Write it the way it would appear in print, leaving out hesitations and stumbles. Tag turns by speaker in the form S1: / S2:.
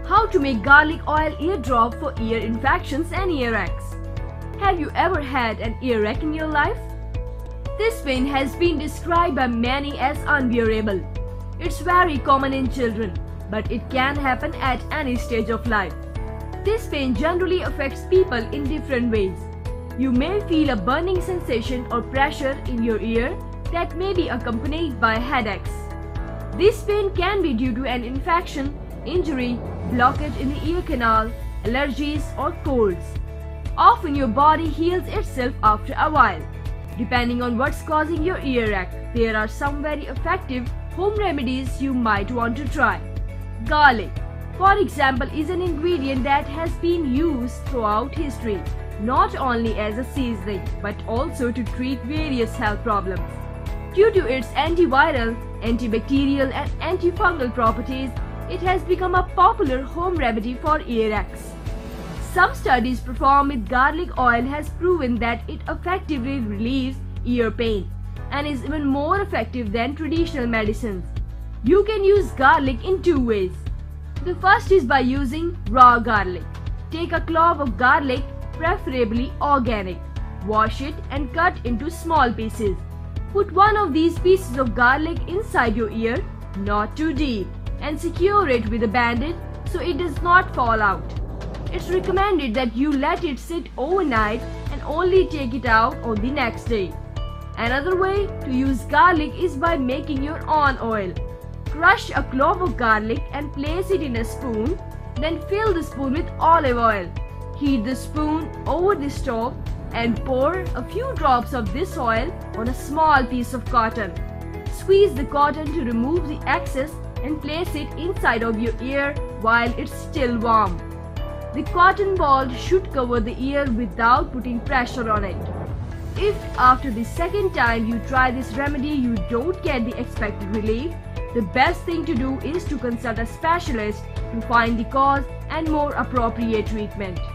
S1: How to make garlic oil ear drop for ear infections and earaches. Have you ever had an earache in your life? This pain has been described by many as unbearable. It's very common in children, but it can happen at any stage of life. This pain generally affects people in different ways. You may feel a burning sensation or pressure in your ear that may be accompanied by headaches. This pain can be due to an infection, injury, blockage in the ear canal, allergies, or colds. Often your body heals itself after a while. Depending on what's causing your earache, there are some very effective home remedies you might want to try. Garlic, for example, is an ingredient that has been used throughout history, not only as a seasoning but also to treat various health problems. Due to its antiviral, antibacterial and antifungal properties, it has become a popular home remedy for earaches. Some studies performed with garlic oil has proven that it effectively relieves ear pain and is even more effective than traditional medicines. You can use garlic in two ways. The first is by using raw garlic. Take a clove of garlic, preferably organic. Wash it and cut into small pieces. Put one of these pieces of garlic inside your ear, not too deep, and secure it with a band-aid so it does not fall out. It's recommended that you let it sit overnight and only take it out on the next day. Another way to use garlic is by making your own oil. Crush a clove of garlic and place it in a spoon, then fill the spoon with olive oil. Heat the spoon over the stove and pour a few drops of this oil on a small piece of cotton. Squeeze the cotton to remove the excess and place it inside of your ear while it's still warm. The cotton ball should cover the ear without putting pressure on it. If after the second time you try this remedy you don't get the expected relief, the best thing to do is to consult a specialist to find the cause and more appropriate treatment.